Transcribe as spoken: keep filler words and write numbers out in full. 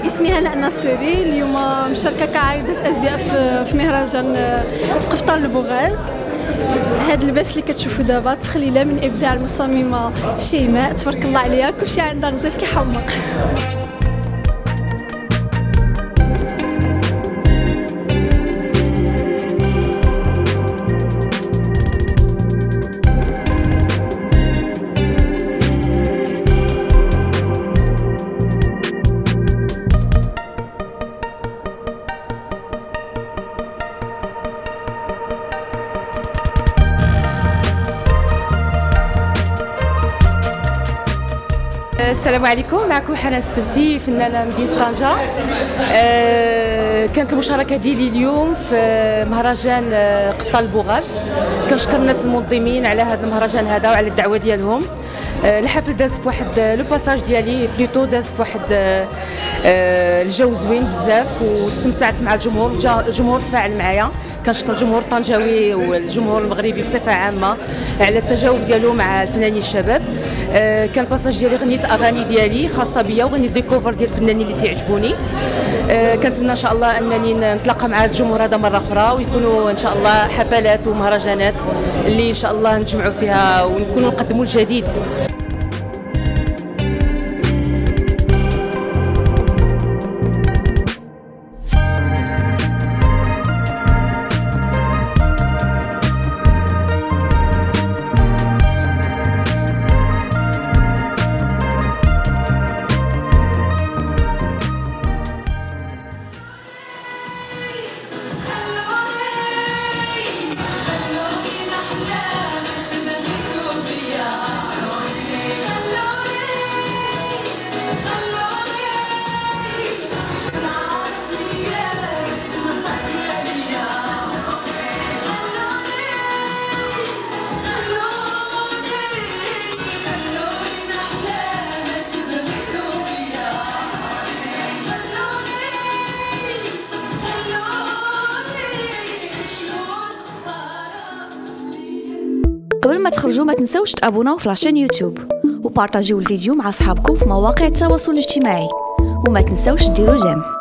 اسمي هناء ناصري. اليوم مشاركة كعارضة أزياء في مهرجان قفطان البوغاز. هاد اللباس اللي كتشوفوا دابا تخليله من ابداع المصممه شيماء، تبارك الله عليها، كلشي عندها غزال كيحمق. السلام عليكم، معكم حنان السبتي، فنانه مدينه طنجه. أه كانت المشاركه ديالي اليوم في مهرجان قفطان البوغاز. كنشكر الناس المنظمين على هذا المهرجان هذا وعلى الدعوه ديالهم. أه الحفل داز في واحد لو باساج ديالي بليتو داز في واحد أه الجو زوين بزاف، واستمتعت مع الجمهور. الجمهور تفاعل معايا. كنشكر الجمهور الطنجاوي والجمهور المغربي بصفه عامه على التجاوب ديالو مع الفنانين الشباب. أه كان الباساج ديالي غنيت اغاني ديالي خاصه بيا، وغنيت دي كوفر ديال الفنانين اللي تيعجبوني. أه كنتمنى ان شاء الله انني نتلاقى مع الجمهور هذا مره اخرى، ويكونوا ان شاء الله حفلات ومهرجانات اللي ان شاء الله نتجمعوا فيها ونكونوا نقدموا الجديد. قبل ما تخرجوا ما تنسوش تابوناو في لاشين يوتيوب وبارطاجيو الفيديو مع اصحابكم في مواقع التواصل الاجتماعي، وما تنسوش ديروا جيم.